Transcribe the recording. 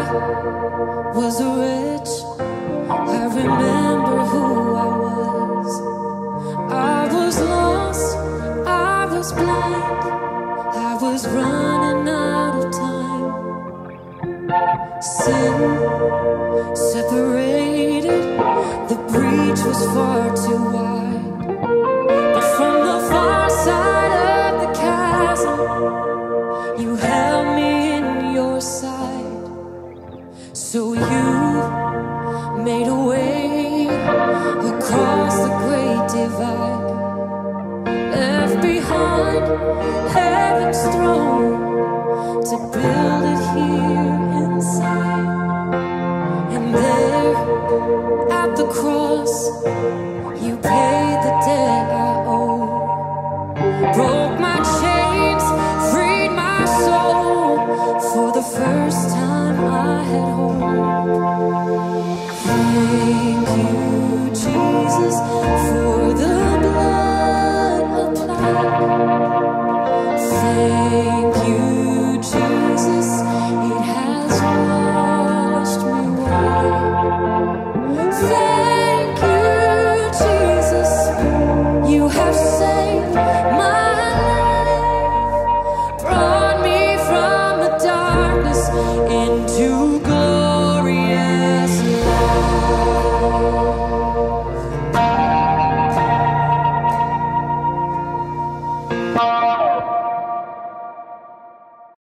was rich. I remember who I was. I was lost, I was blind, I was running out of time. Sin separated, the breach was far too wide. But from the far side of the chasm, you held me in your side. So you made a way across the great divide, left behind heaven's throne to build it here inside. And there at the cross, you paid the debt I owe, broke my chains, freed my soul. For the first time I had hope. Thank you, Jesus, for the blood applied. Thank you, Jesus, it has washed me white.